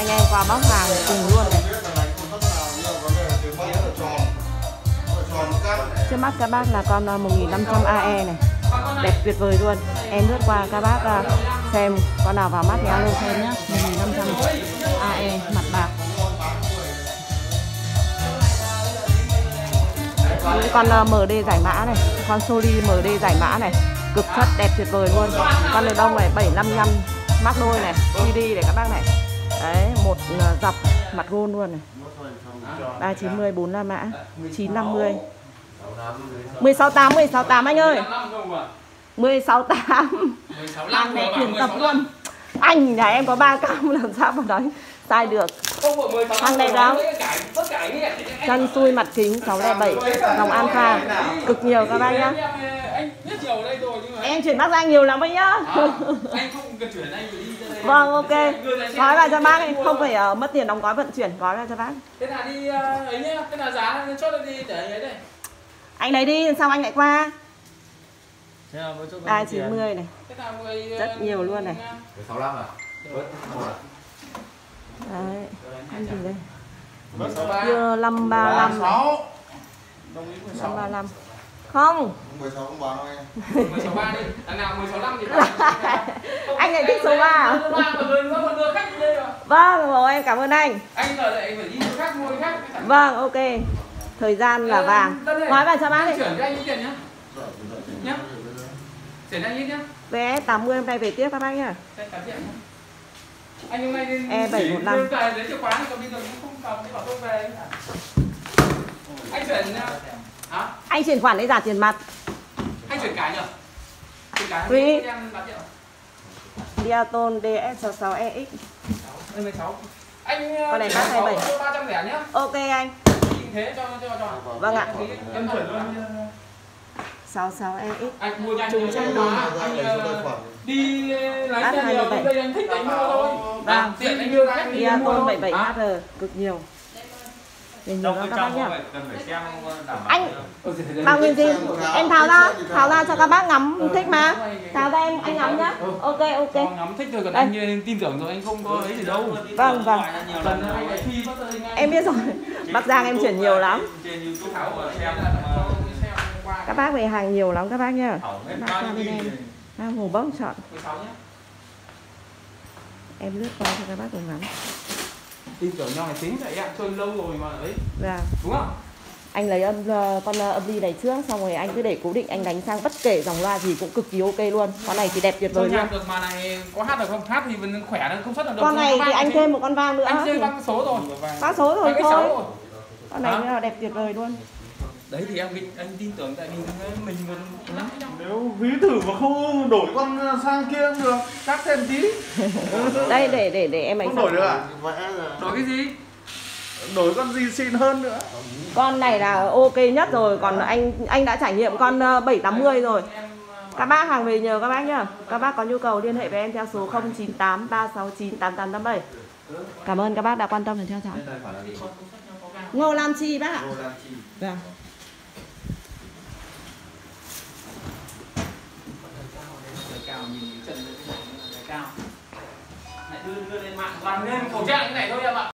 anh em qua bóc hàng cùng luôn này. Trước mắt các bác là con 1500 AE này, đẹp tuyệt vời luôn. Em lướt qua các bác xem con nào vào mắt thì alo xem nhé. 1500 AE mặt bạc. Những con MD giải mã này, con Soli MD giải mã này, cực chất đẹp tuyệt vời luôn. Con này đông này 755 mắc đôi này, CD này các bác này. Đấy, một dọc mặt gold luôn này. 390 45 mã, 950. 168 anh ơi. 168. Hàng này tuyển tập luôn. Anh nhà em có 3 cam làm sao mà nói sai được. Hàng này đâu? Chân xui mặt kính 607, dòng Alpha cực nhiều các bác nhá. Em chuyển bác ra nhiều lắm anh nhá. Vâng, ok. Gói vào cho bác ấy, không phải mất tiền đóng gói vận chuyển, gói vào cho bác. Thế là đi ấy nhá, thế là giá chốt đi để ấy đây. Anh lấy đi, xong anh lại qua. 390 này. Rất nhiều luôn này. 65 à? Đấy, anh gì đây? Chưa 535 này. 535. Không. 16 không bán đâu anh. 163 đi. Đằng nào 165 thì anh lại thích số 3. Vâng, rồi em cảm ơn anh. Anh giờ lại phải đi chỗ khác mua khác. Vâng, ok. Thời gian là vàng. Nói vào cho bác đi. Chuyển cho anh ít tiền nhá. Nhá. Chuyển cho anh ít nhá. Vé 80 hôm nay về tiếp các bác nhá. Anh hôm nay E715. lấy chìa khóa thì còn bây giờ cũng không cầm, bảo tôi về. Anh chuyển hả? Anh chuyển khoản để trả tiền mặt. Anh chuyển cái nhỉ? Chuyển cái Free. em bán triệu. Diaton DS66EX. 16. Anh con này bán 27. 300 rẻ nhá. Ok anh. Thế cho. Vâng ạ. Em chuyển luôn. 66EX. Anh mua nhanh chung tranh đó. Anh đi lái xe nhiều đây anh thích anh mua thôi. Vâng. Tiện anh đưa khách đi Diaton 77HR cực nhiều. Để nhiều lắm các bác nhá. Anh bao nhiêu gì? Em tháo ra cho các bác ngắm thích mà. Tháo ra anh ngắm nhá. Ok. Ngắm thích thôi, còn anh tin tưởng rồi, anh không có ấy gì đâu. Vâng. Em biết rồi. Bắc Giang em chuyển nhiều lắm. Các bác về hàng nhiều lắm các bác nhá. Bác qua bên em. Đang Hồ Bốc chọn. Em lướt qua cho các bác cùng ngắm. Tin tưởng nhau này tính vậy ạ, chơi lâu rồi mà ấy. Dạ. Đúng không? Anh lấy con âm ly này trước, xong rồi anh cứ để cố định, anh đánh sang bất kể dòng loa gì cũng cực kỳ ok luôn. Con này thì đẹp tuyệt vời luôn. Được mà này có hát được không? Hát thì mình khỏe nó không xuất được. Con này thì anh thêm một con vang nữa. Anh chơi vang số rồi. Vang số rồi thôi. Con này là đẹp tuyệt vời luôn. Đấy thì anh tin tưởng tại vì mình lắm. Nếu ví thử mà không đổi con sang kia cũng được, cắt thêm tí. Đây để em ấy. Không đổi được à? Đổi cái gì? Đổi con gì xịn hơn nữa. Con này là ok nhất rồi, còn anh đã trải nghiệm con 780 rồi. Các bác hàng về nhờ các bác nhá. Các bác có nhu cầu liên hệ với em theo số 098 369 8887. Cảm ơn các bác đã quan tâm và theo dõi. Ngô Lam Chi bác ạ. Vâng. Đưa lên mạng, làm lên khẩu trang cái này thôi em ạ.